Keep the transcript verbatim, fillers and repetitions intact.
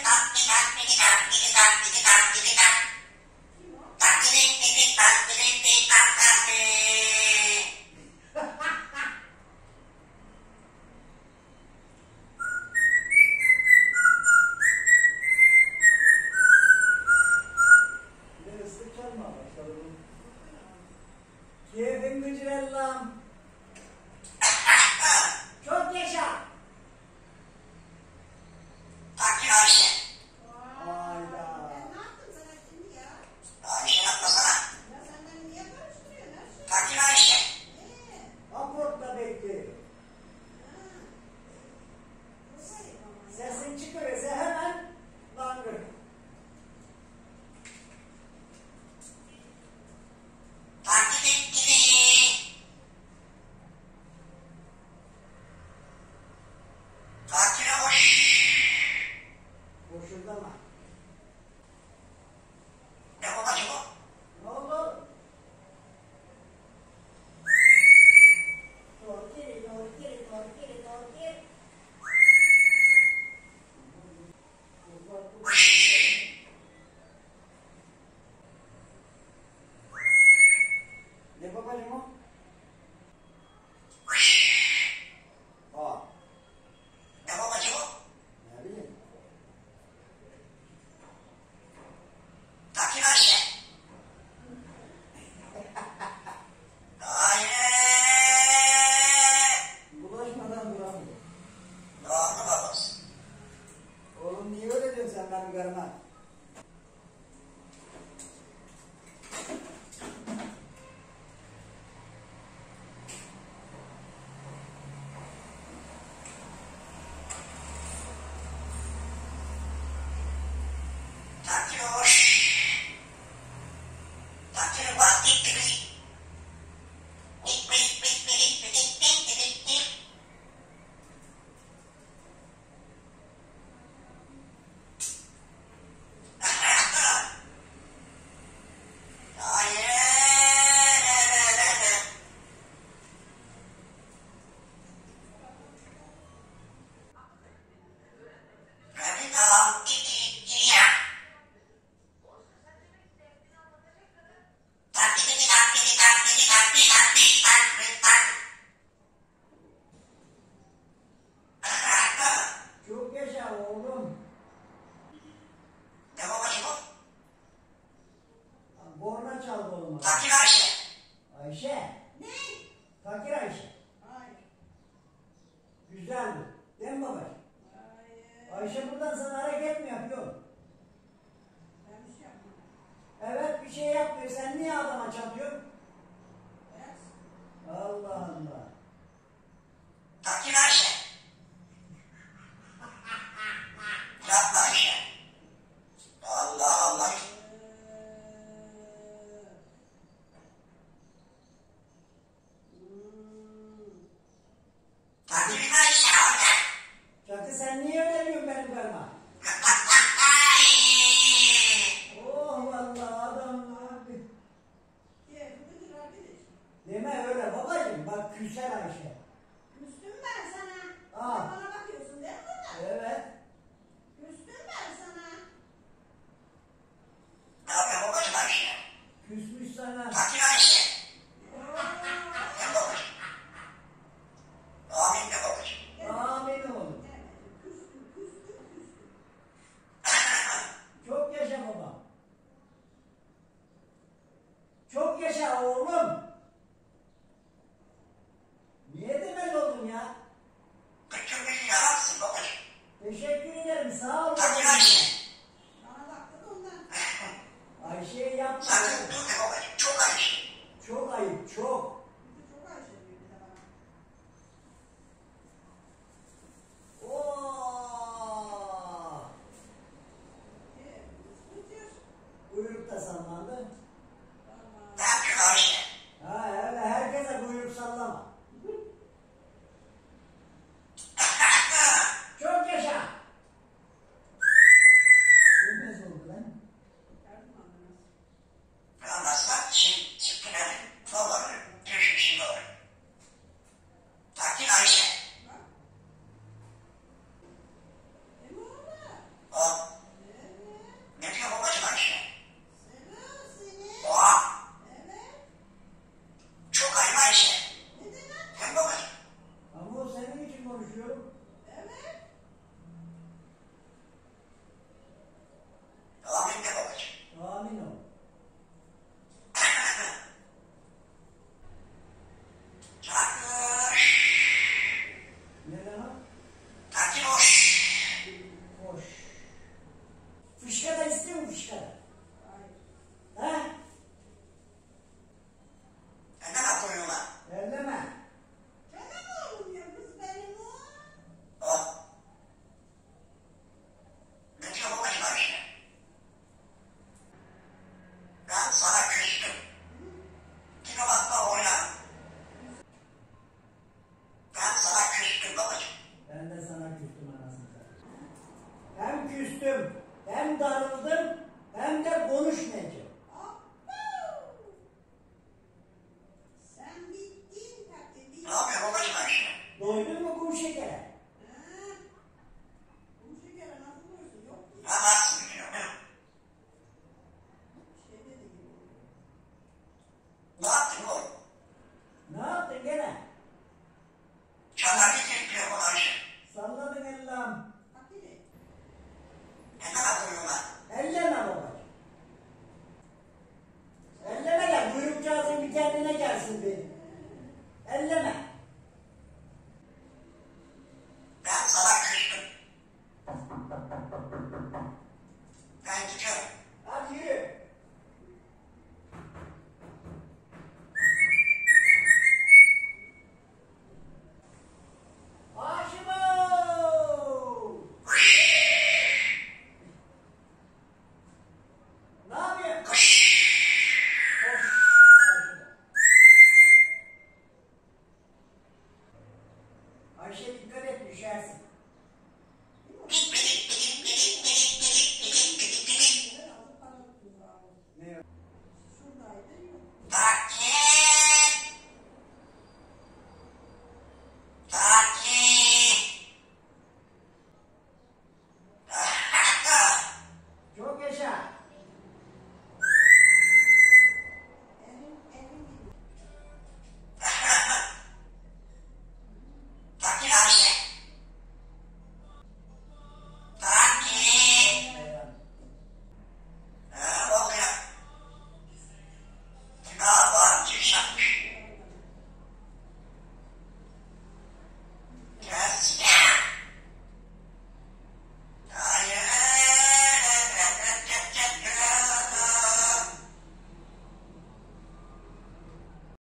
Keyfin gücürellam. Çok yaşa. Takdir Ayşe. Hayda. Ben ne yaptım sana şimdi ya? Daha bir şey yapmasana. Ya sen beni niye karıştırıyorsun her şeyi? Takdir Ayşe. Ee, Aportla bekliyorum. ha. Çok ayıp ama ya. Sesin çıkıverse hemen langır. Takdir etti. Takdir hoş. Boşurdama. Ne babacı bu? Ne oldu? Torkiri, torkiri, torkiri, torkiri. Ne babacım o? Aa, Ne babacı bu? ne bileyim. Takdir Ayşe. Hayır. Bulaşmadan duramıyor. Doğru babası. Oğlum niye öyle diyorsun sen benim karıma? Takdir hoş. Takdir var. Dik dik dik. Dik dik dik dik dik dik dik dik dik. Hayır. Hadi tamam. Dik dik dik ya. Takdir dik takdir dik takdir dik takdir takdir takdir takdir. Çok yaşa oğlum. Ne babacı bu? Borna çaldı oğlum. Takdir Ayşe. Ayşe. Ne? Takir Ayşe. Hayır. Güzel bu. Değil mi babacığım? Hayır. Ayşe buradan sana hareket mi yapıyor? Ben bir şey yapmadım. Evet bir şey yapmıyor. Sen niye adama çatıyorsun? Evet. Allah Allah. Takdir Ayşe. Yapma Ayşe. Allah Allah. Takdir Ayşe orada. Çatı sen niye öyle diyorsun benim karıma? Ay. Oh vallahi adam abi. Ye, bu nedir arkadaş? Deme öyle babacığım. Bak küser Ayşe. Küstüm ben sana. Aa. Sen bana bakıyorsun değil mi burada? Evet. Küstüm ben sana. Ne yapıyor babacım Ayşe? Küsmüş sana. Takdir Ayşe. Oo. Ne babacım? Amin ne babacım? Amin oğlum. Evet, küstüm, küstüm, küstüm. Çok yaşa baba. Çok yaşa oğlum. Niye demeli oldun ya? Bütün gün yararsın babacım. Teşekkür ederim. Sağ ol. Takdir Ayşe. Bana baktın ondan. Ayşe'yi yapma. Sakın dur ne babacım? Çok Ayşe. Çok ayıp. Çok. Bir de çok Ayşe diyor bir de bana. Oo. Ye, küstüm. Kuyruk da sallandı. Tamam. Ne yapıyor Ayşe? Ha öyle herkese kuyruk sallama. Çok yaşa. Hem küstüm, hem darıldım, hem de konuşmayacağım. Abu! Sen bittin tabii. Ne yapıyor babacığım Ayşe? Doydun mu kum şekere? Ha? Bu şekeri nasıl koysun? Yok ki. Ne yaparsın biliyor musun? Şey dedi gibi. Ne yaptın oğlum? Ne yaptın gene? Çanlar getiriyor bana Ayşe. Salladın ellam. Hakile. Ne kadar koyuyorlar? Elleme babacığım. Elleme de buyrukcağızın bir kendine gelsin benim. Elleme. Ben sana küstüm.